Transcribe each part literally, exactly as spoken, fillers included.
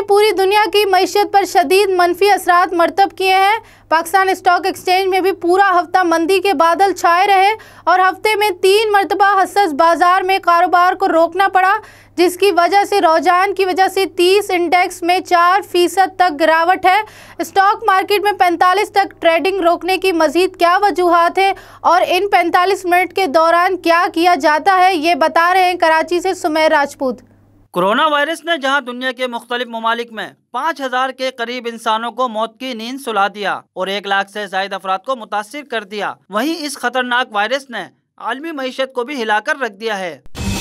पूरी दुनिया की मईशत पर शदीद मनफी असरात मरतब किए हैं। पाकिस्तान स्टॉक एक्सचेंज में भी पूरा हफ्ता मंदी के बादल छाए रहे और हफ्ते में तीन मरतबा हसस बाजार में कारोबार को रोकना पड़ा, जिसकी वजह से रुझान की वजह से तीस इंडेक्स में चार फीसद तक गिरावट है। स्टॉक मार्केट में पैंतालीस तक ट्रेडिंग रोकने की मजीद क्या वजूहात है और इन पैंतालीस मिनट के दौरान क्या किया जाता है, ये बता रहे हैं कराची से सुमेर राजपूत। कोरोना वायरस ने जहां दुनिया के मुख्तलिफ ममालिक में पाँच हजार के करीब इंसानों को मौत की नींद सुला दिया और एक लाख से ज्यादा अफराद को मुतासिर कर दिया, वहीं इस खतरनाक वायरस ने आलमी मईशत को भी हिलाकर रख दिया है।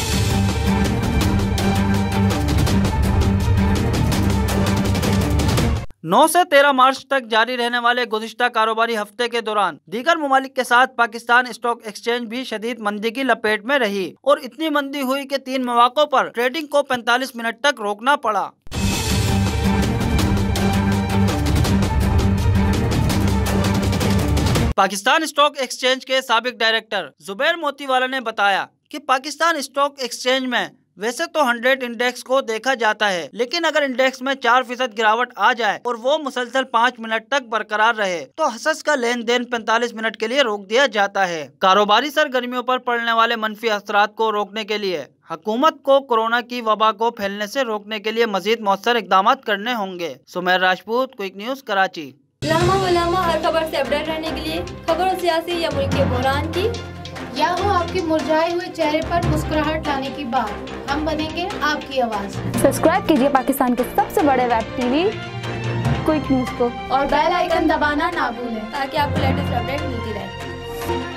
नौ से तेरह मार्च तक जारी रहने वाले गुज़िश्ता कारोबारी हफ्ते के दौरान दीगर ममालिक के साथ पाकिस्तान स्टॉक एक्सचेंज भी शदीद मंदी की लपेट में रही और इतनी मंदी हुई कि तीन मौक़ों पर ट्रेडिंग को पैंतालीस मिनट तक रोकना पड़ा। पाकिस्तान स्टॉक एक्सचेंज के साबिक डायरेक्टर जुबैर मोतीवाला ने बताया कि पाकिस्तान स्टॉक एक्सचेंज में वैसे तो सौ इंडेक्स को देखा जाता है, लेकिन अगर इंडेक्स में चार फीसद गिरावट आ जाए और वो मुसलसल पाँच मिनट तक बरकरार रहे तो हसस का लेन देन पैंतालीस मिनट के लिए रोक दिया जाता है। कारोबारी सरगर्मियों पर पड़ने वाले मनफी असरात को रोकने के लिए हुकूमत को कोरोना की वबा को फैलने से रोकने के लिए मजीद मौसर इकदाम करने होंगे। Sumer Rajput, quick news, Karachi. लम्हा व लम्हा हर खबर से अपडेट रहने के लिए खबरों सियासी या मुल्क के बहरान की या हो आपके मुरझाए हुए चेहरे पर मुस्कुराहट लाने की बात, हम बनेंगे आपकी आवाज। सब्सक्राइब कीजिए पाकिस्तान के सबसे बड़े वेब टीवी क्विक न्यूज को और बेल आइकन दबाना ना भूलें ताकि आपको लेटेस्ट अपडेट मिलती रहे।